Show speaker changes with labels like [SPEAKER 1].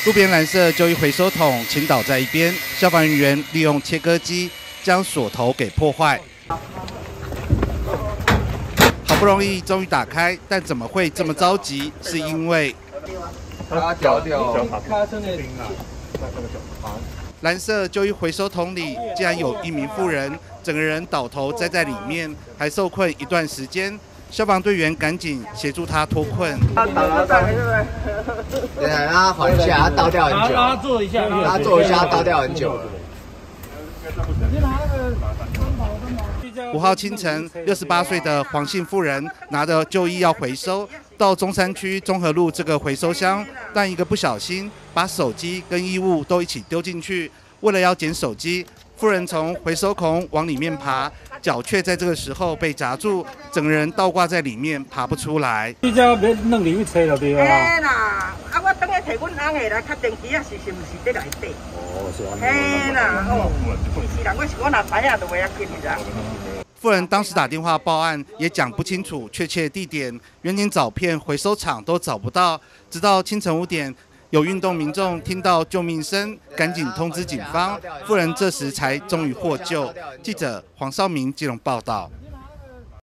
[SPEAKER 1] 路边蓝色旧衣回收桶倾倒在一边，消防人员利用切割机将锁头给破坏。好不容易终于打开，但怎么会这么着急？是因为
[SPEAKER 2] 它掉
[SPEAKER 1] 蓝色旧衣回收桶里竟然有一名妇人，整个人倒头栽在里面，还受困一段时间。消防队员赶紧协助他脱困。
[SPEAKER 2] 对，让他缓一下，他倒掉很久。让他坐一下，他倒掉很久了。
[SPEAKER 1] 5号清晨，68岁的黄姓妇人拿着旧衣要回收，到中山区中和路这个回收箱，但一个不小心把手机跟衣物都一起丢进去。为了要捡手机，妇人从回收孔往里面爬，脚却在这个时候被夹住，整个人倒挂在里面，爬不出来。
[SPEAKER 3] 你这要弄里面吹就对了。
[SPEAKER 4] 嘿啦，我等下摕阮翁的来确定机是不是在内底。哦，是安尼。嘿啦，是人，我是我拿牌啊，就袂要紧的。
[SPEAKER 1] 妇人当时打电话报案，也讲不清楚确切地点，远景找遍回收厂都找不到，直到清晨5点。有运动民众听到救命声，赶紧通知警方，妇人这时才终于获救。记者黄少明基隆报道。